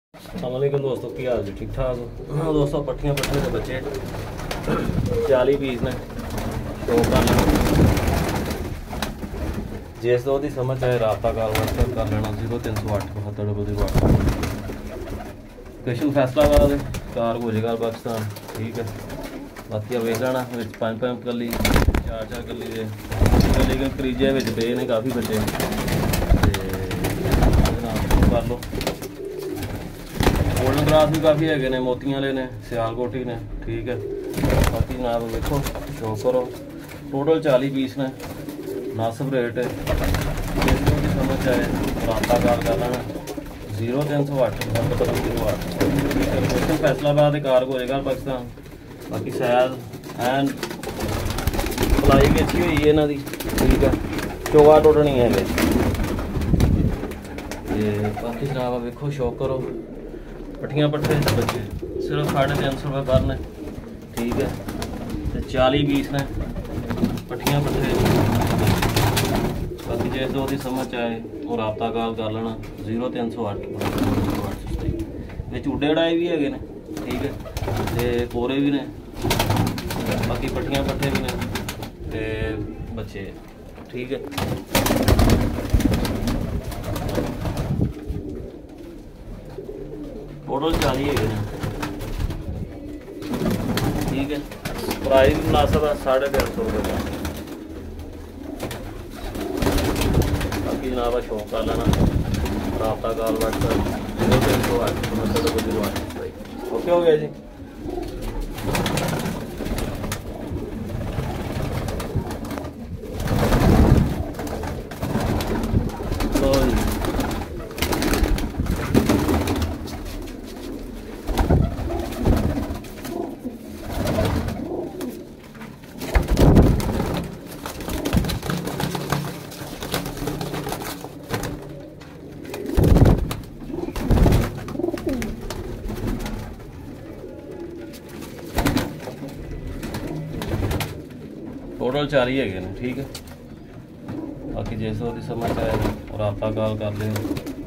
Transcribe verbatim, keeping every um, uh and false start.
अस्सलामुअलैकुम दोस्तों, की हाल जी? ठीक ठाक हो दोस्तों? पट्ठियाँ पट्ठे के बच्चे चालीस पीस ने शो कर लेना। जिस दो की समझ आए राबता कॉल व्हाट्सएप कर लेना जीरो तीन सौ अठ बहत्तर डबल जीरो अठ। क्वेश्चन फैसलाबाद कार गोजेगार पाकिस्तान, ठीक है। बाकी आ वेख लेना पंज पंज कली चार चार कली दे, लेकिन करीजे पे ने काफ़ी बच्चे कर लो। गोल्डन ग्रास भी काफ़ी है ने, मोतियां वाले ने, सियालकोटी ने, ठीक है। बाकी जनाब देखो शो करो, टोटल चालीस पीस ने, नासिब रेट है। की समझ आए राबता कॉल कर लेना जीरो तीन सौ अठ बहत्तर जीरो अठ, ठीक है। क्वेश्चन फैसलाबाद कार गोजेगार पाकिस्तान। बाकी सैल एंड भलाई भी अच्छी हुई है इन्हों की, ठीक है। चौवा टोट नहीं है। बाकी जनाब वेखो शो करो, पट्ठियाँ पट्ठे बच्चे सिर्फ साढ़े तीन सौ रुपये पर ने, ठीक है। तो चाली बीस ने पट्ठियाँ पट्ठे। बाकी जिस दो की समझ आए वो राबता कॉल कर लेना जीरो तीन सौ अठ अठ उड्डे उड़ाए भी है ने, ठीक है। तो कोरे भी ने, बाकी पट्ठियाँ पट्ठे भी ने ते बच्चे, ठीक है। टोटल चालीस है, ठीक है। प्राइस भी मुनासिब है साढ़े तीन सौ रुपये का। बाकी जनाब शौक कर लेना राबता कॉल व्हाट्सएप जीरो तीन सौ अठ बहत्तर जीरो अठ। ओके हो गया जी। लो जी टोटल चार ही है, ठीक है। बाकी जैसे समझ आए राबता कॉल कर ले।